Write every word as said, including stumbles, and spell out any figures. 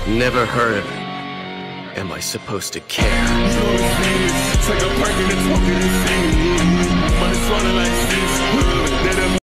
Never heard of it. Am I supposed to care?